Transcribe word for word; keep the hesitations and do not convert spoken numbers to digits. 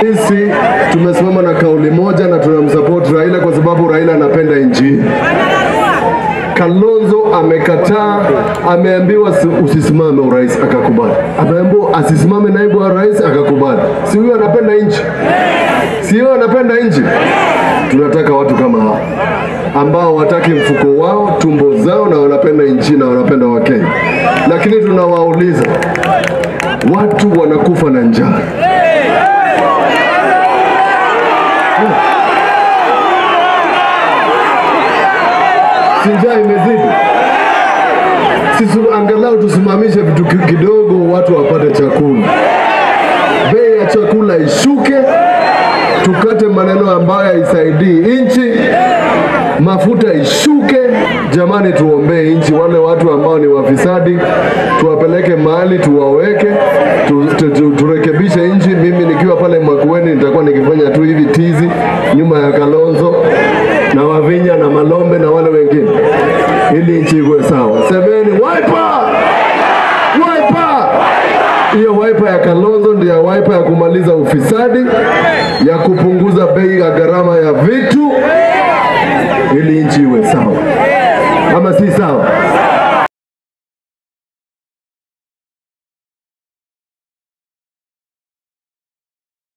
Sisi tumesimama na kauli moja na tunamsupport Raila kwa sababu Raila anapenda nchi. Kilonzo amekataa, ameambiwa usisimame urais akakubali. Ameambiwa asisimame naibu wa rais akakubali. Si huyo anapenda nchi? Si huyo anapenda nchi? Tunataka watu kama hao ambao wataki mfuko wao, tumbo zao, na wanapenda nchi na wanapenda Wakenya. Lakini tunawauliza, watu wanakufa na njaa. Njaa imezidi. Sisi angalau tusimamishe vitu kidogo watu wapate chakula. Bei ya chakula ishuke. Tukate maneno ambayo haisaidii nchi. Mafuta ishuke. Jamani, tuombee nchi. Wale watu ambao ni wafisadi tuwapeleke mahali, tuwaweke, tu, tu, tu, turekebishe nchi. Mimi nikiwa pale Makueni nitakuwa nikifanya tu hivi tizi nyuma ya Kilonzo na Wavinya na Malombe na wale wengine, ili nchi iwe sawa. Semeni wiper! Wiper! Hiyo wiper ya Kilonzo ndio wiper ya kumaliza ufisadi, ya kupunguza bei ya gharama ya vitu, ili nchi iwe sawa. Ama si sawa?